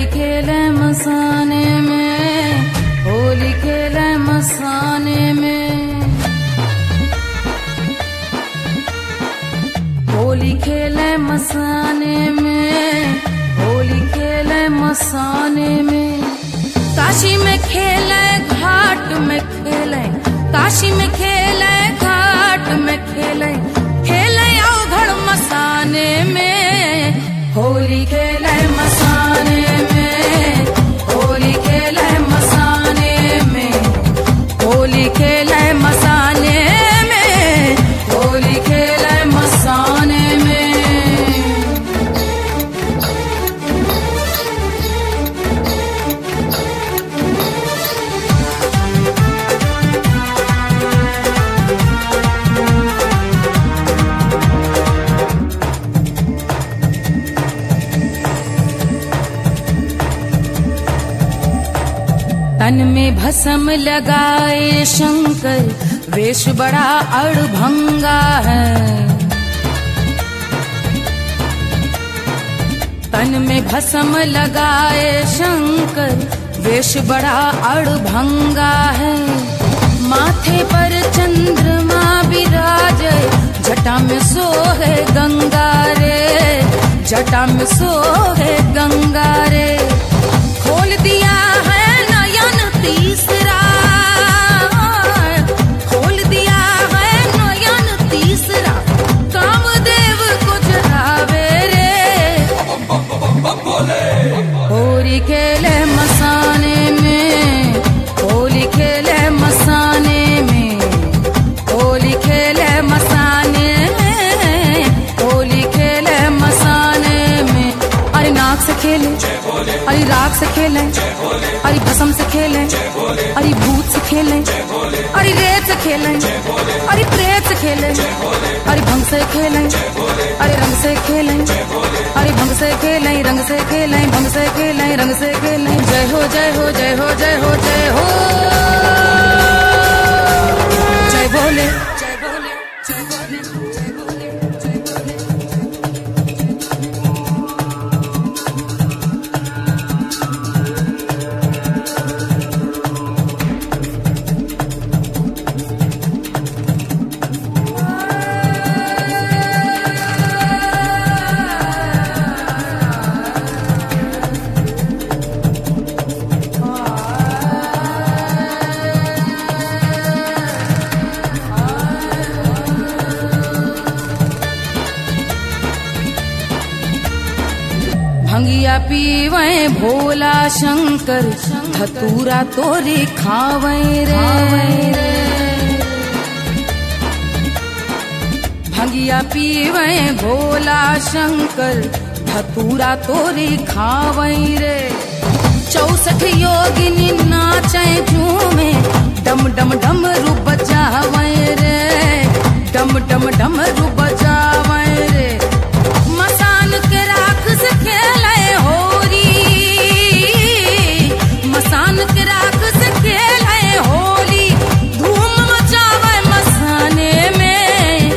खेले मसाने में, होली खेले मसाने में, होली खेले मसाने में, होली खेले मसाने में। काशी में खेले घाट में खेले, काशी में खेले घाट में खेले, खेले अवघड़ मसाने में, होली खेले मसाने में, होली खेले मसाने में, होली खेले मसाने में, होली खेले मसाने में। तन में भस्म लगाए शंकर, वेश बड़ा अड़भंगा है। तन में भस्म लगाए शंकर, वेश बड़ा अड़भंगा है। माथे पर चंद्रमा विराजे, जटा में सोहे गंगा रे, जटा में सोहे गंगा रे। खोल दिया है तीसरा, खोल दिया है नयन तीसरा, कामदेव को जरावे रे। होली खेले मसाने में, होली खेले मसाने में, होली खेले मसाने में, होली खेले मसाने में। अरे नाक से खेले, अरे राग से खेले, अरे भस्म से खेले, अरे भूत से खेले, अरे रेत से खेले, अरे प्रेत से खेले, अरे भंग से खेले, अरे रंग से खेले, अरे भंग से खेले, रंग से खेले, भंग से खेले, रंग से खेले। जय हो जय हो जय हो जय हो जय हो, जय बोले, जय बोले, जय बोले, जय बोले, जय बोले। भंगिया पीवे भोला शंकर, धतूरा तोरी खावे रे। भंगिया पीवे भोला शंकर, धतूरा तोरी खावे रे। 64 योगिनी नाचे झूमे, डम डम डमरू बजावे रे, डम डम डमरू बजावे रे। मसान के राख से खेले होली, मसान के राख से खेले होली, धूम मचावे मसाने में।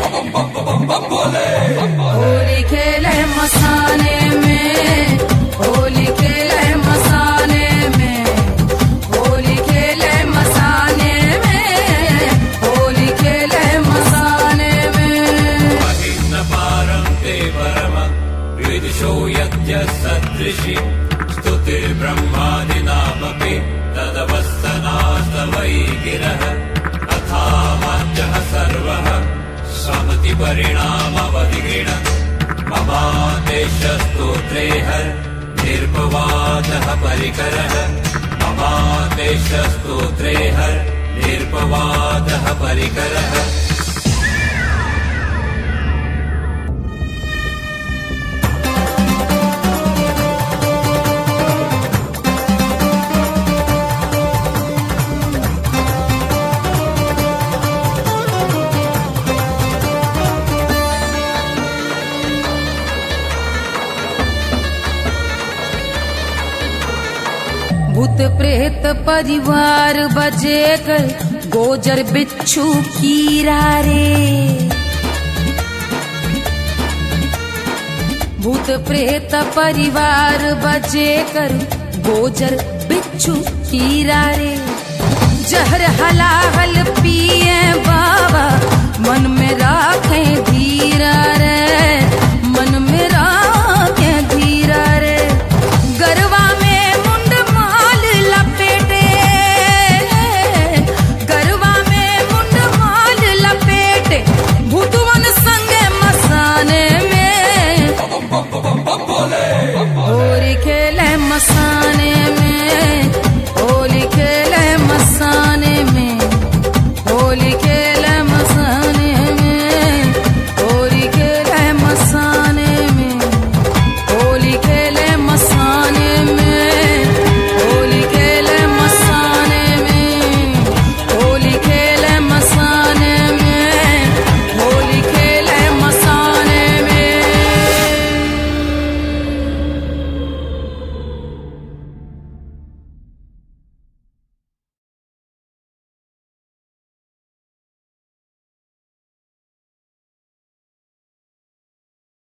होली खेले मसाने में, होली खेले मसाने में, होली खेले मसाने में, होली खेले मसाने में। विदिशो यज्ञ सदृशि, स्तुतिर्ब्रह्मादिनामपि तदवस्थनास्तवै गिरः। अथा वाच्यः सर्वः स्वमतिपरिणामवधिगृह्णन्, ममादेशस्तोत्रे हरिर्निर्पवादः परिकरः, ममादेशस्तोत्रे हरिर्निर्पवादः परिकरः। भूत प्रेत परिवार बजे कर, गोजर बिच्छू कीरा रे। भूत प्रेत परिवार बजे कर, गोजर बिच्छू हीरा रे। जहर हलाहल पिए बाबा मन में राखें